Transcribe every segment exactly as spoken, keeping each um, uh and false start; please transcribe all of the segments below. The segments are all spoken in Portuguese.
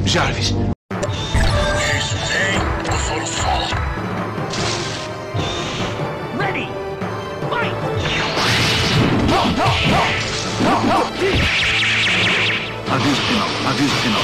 Jarvis. Isso vem, o Zoro fala. Ready! Fight! Aviso final, aviso final.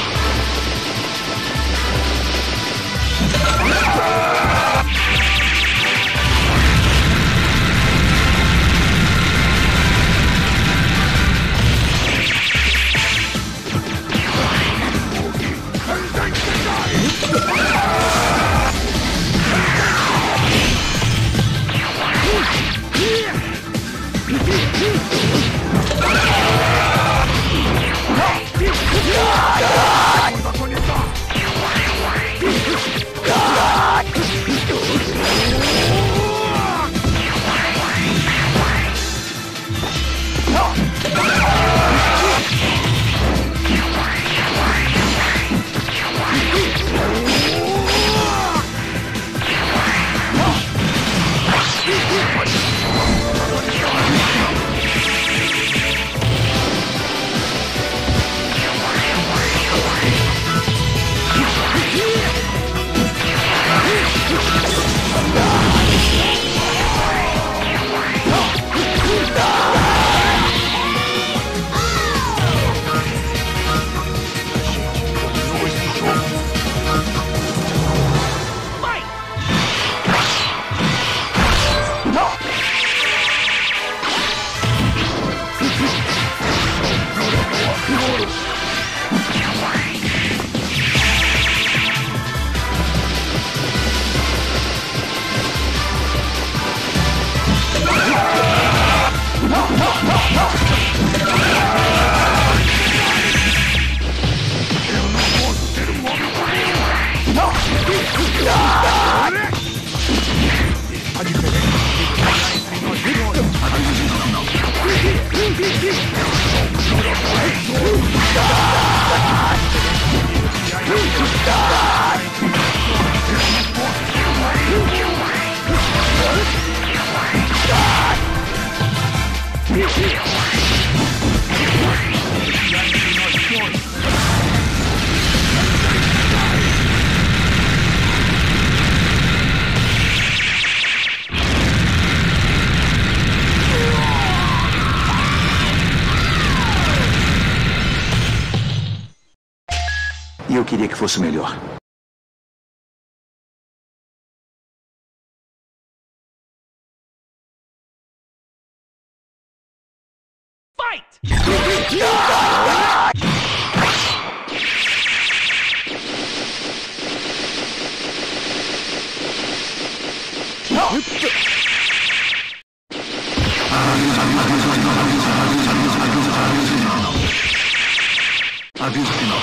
E eu queria que fosse melhor. Fight! Aviso final.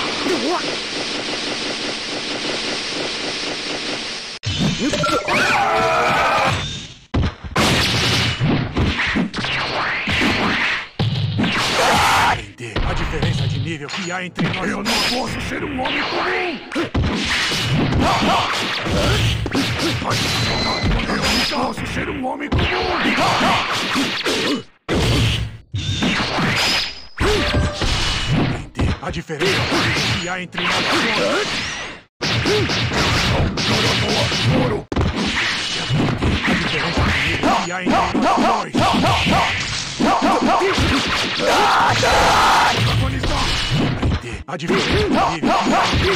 Entender a diferença de nível que há entre nós. Eu não posso ser um homem comum. Eu não posso ser um homem comum. Entender a diferença de nível que há entre nós. Zoro. A diferença de nível que há entre nós dois. A diferença de nível que há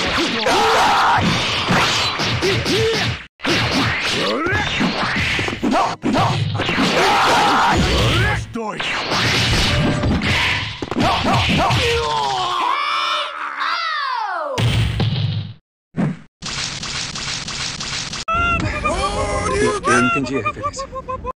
entre nós dois. Eu entendi a referência.